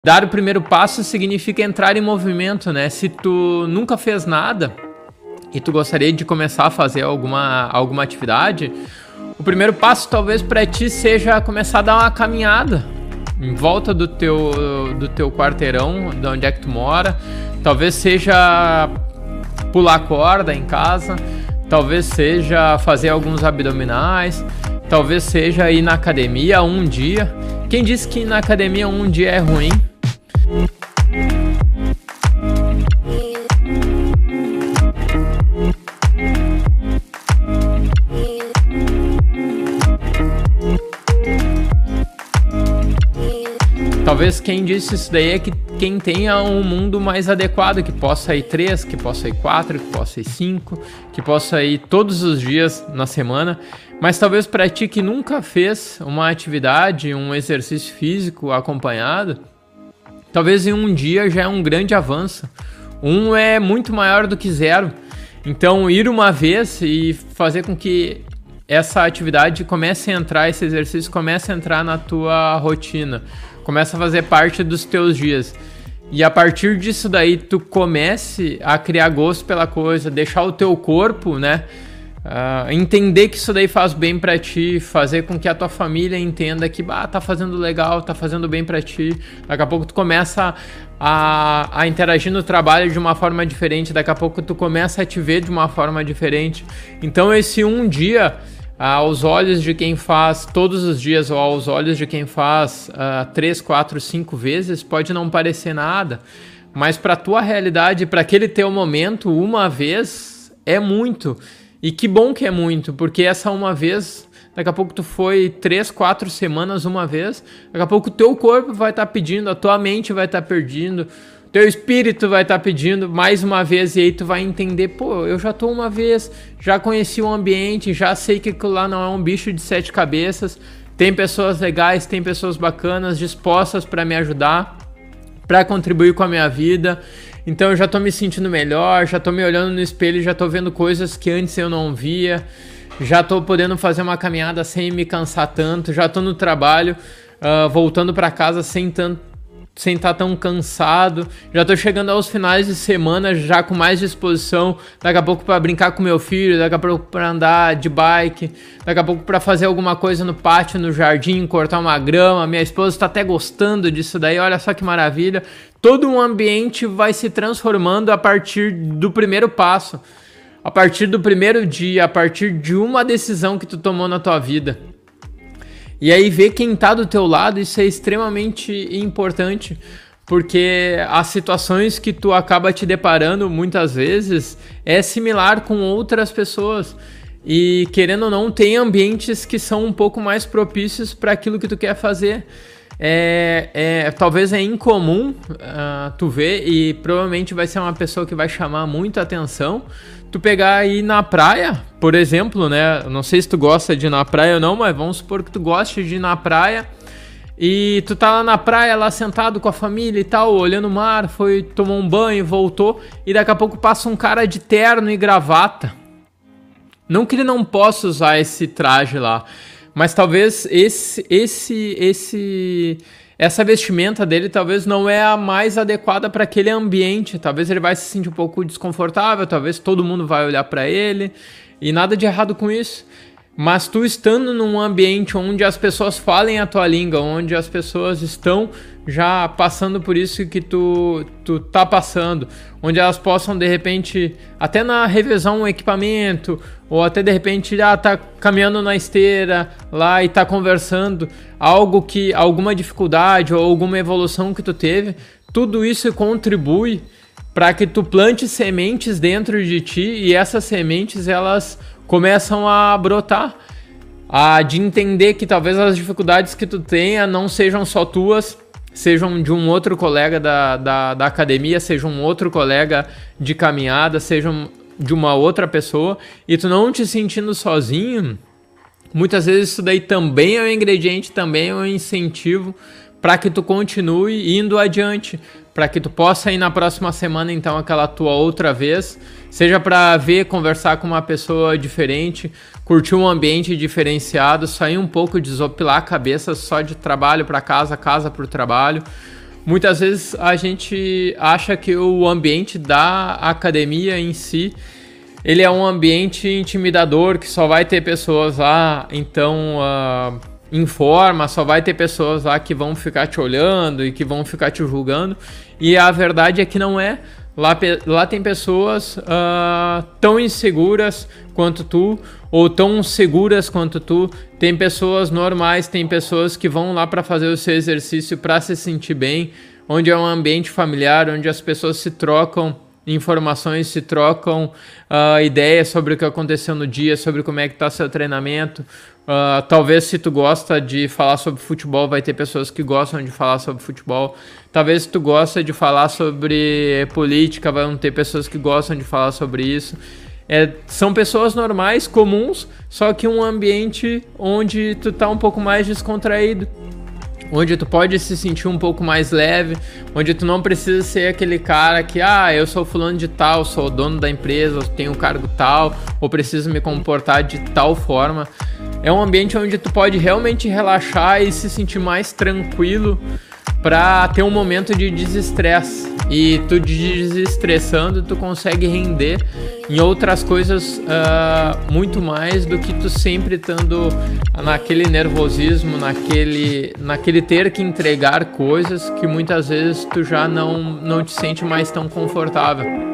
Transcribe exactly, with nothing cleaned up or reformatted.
Dar o primeiro passo significa entrar em movimento, né? Se tu nunca fez nada e tu gostaria de começar a fazer alguma, alguma atividade, o primeiro passo talvez para ti seja começar a dar uma caminhada em volta do teu, do teu quarteirão, de onde é que tu mora. Talvez seja pular corda em casa, talvez seja fazer alguns abdominais, talvez seja ir na academia um dia. Quem disse que ir na academia um dia é ruim? Talvez quem disse isso daí é que quem tenha um mundo mais adequado, que possa ir três, que possa ir quatro, que possa ir cinco, que possa ir todos os dias na semana. Mas talvez para ti que nunca fez uma atividade, um exercício físico acompanhado, talvez em um dia já é um grande avanço. Um é muito maior do que zero. Então ir uma vez e fazer com que essa atividade comece a entrar, esse exercício comece a entrar na tua rotina, começa a fazer parte dos teus dias. E a partir disso daí tu comece a criar gosto pela coisa, deixar o teu corpo, né, uh, entender que isso daí faz bem pra ti, fazer com que a tua família entenda que bah, tá fazendo legal, tá fazendo bem pra ti. Daqui a pouco tu começa a, a interagir no trabalho de uma forma diferente, daqui a pouco tu começa a te ver de uma forma diferente. Então esse um dia, aos olhos de quem faz todos os dias ou aos olhos de quem faz uh, três, quatro, cinco vezes, pode não parecer nada, mas para a tua realidade, para aquele teu momento, uma vez é muito. E que bom que é muito, porque essa uma vez, daqui a pouco tu foi três, quatro semanas uma vez, daqui a pouco o teu corpo vai estar tá pedindo, a tua mente vai estar tá pedindo, teu espírito vai estar tá pedindo mais uma vez, e aí tu vai entender, pô, eu já tô uma vez, já conheci o ambiente, já sei que aquilo lá não é um bicho de sete cabeças, tem pessoas legais, tem pessoas bacanas, dispostas para me ajudar, para contribuir com a minha vida. Então eu já tô me sentindo melhor, já tô me olhando no espelho, já tô vendo coisas que antes eu não via, já tô podendo fazer uma caminhada sem me cansar tanto, já tô no trabalho, uh, voltando para casa sem tanto sem estar tão cansado, já tô chegando aos finais de semana já com mais disposição, daqui a pouco para brincar com meu filho, daqui a pouco para andar de bike, daqui a pouco para fazer alguma coisa no pátio, no jardim, cortar uma grama. Minha esposa está até gostando disso daí, olha só que maravilha. Todo um ambiente vai se transformando a partir do primeiro passo, a partir do primeiro dia, a partir de uma decisão que tu tomou na tua vida. E aí ver quem tá do teu lado, isso é extremamente importante, porque as situações que tu acaba te deparando muitas vezes é similar com outras pessoas. E querendo ou não, tem ambientes que são um pouco mais propícios para aquilo que tu quer fazer. É, é, talvez é incomum uh, tu ver, e provavelmente vai ser uma pessoa que vai chamar muita atenção, tu pegar aí na praia, por exemplo, né? Não sei se tu gosta de ir na praia ou não, mas vamos supor que tu goste de ir na praia e tu tá lá na praia, lá sentado com a família e tal, olhando o mar, foi tomar um banho, voltou, e daqui a pouco passa um cara de terno e gravata. Não que ele não possa usar esse traje lá, mas talvez esse, esse, esse, essa vestimenta dele talvez não é a mais adequada para aquele ambiente. Talvez ele vai se sentir um pouco desconfortável, talvez todo mundo vai olhar para ele, e nada de errado com isso. Mas tu estando num ambiente onde as pessoas falem a tua língua, onde as pessoas estão já passando por isso que tu, tu tá passando, onde elas possam de repente até na revezar um equipamento, ou até de repente ah, tá caminhando na esteira lá e tá conversando, algo que, alguma dificuldade ou alguma evolução que tu teve, tudo isso contribui para que tu plante sementes dentro de ti, e essas sementes elas começam a brotar, a de entender que talvez as dificuldades que tu tenha não sejam só tuas, sejam de um outro colega da, da, da academia, sejam um outro colega de caminhada, sejam de uma outra pessoa, e tu não te sentindo sozinho, muitas vezes isso daí também é um ingrediente, também é um incentivo para que tu continue indo adiante, para que tu possa ir na próxima semana, então, aquela tua outra vez, seja para ver, conversar com uma pessoa diferente, curtir um ambiente diferenciado, sair um pouco, desopilar a cabeça só de trabalho para casa, casa para o trabalho, muitas vezes a gente acha que o ambiente da academia em si, ele é um ambiente intimidador, que só vai ter pessoas lá, então uh, informa, só vai ter pessoas lá que vão ficar te olhando e que vão ficar te julgando, e a verdade é que não é. Lá, lá tem pessoas uh, tão inseguras quanto tu, ou tão seguras quanto tu. Tem pessoas normais, tem pessoas que vão lá para fazer o seu exercício para se sentir bem, onde é um ambiente familiar, onde as pessoas se trocam informações, se trocam uh, ideias sobre o que aconteceu no dia, sobre como é que está seu treinamento. Uh, talvez se tu gosta de falar sobre futebol, vai ter pessoas que gostam de falar sobre futebol. Talvez se tu gosta de falar sobre política, vão ter pessoas que gostam de falar sobre isso. É, são pessoas normais, comuns, só que um ambiente onde tu tá um pouco mais descontraído, onde tu pode se sentir um pouco mais leve, onde tu não precisa ser aquele cara que, ah, eu sou fulano de tal, sou o dono da empresa, eu tenho um cargo tal, ou preciso me comportar de tal forma. É um ambiente onde tu pode realmente relaxar e se sentir mais tranquilo para ter um momento de desestresse. E tu desestressando, tu consegue render em outras coisas uh, muito mais do que tu sempre estando naquele nervosismo, naquele, naquele ter que entregar coisas que muitas vezes tu já não, não te sente mais tão confortável.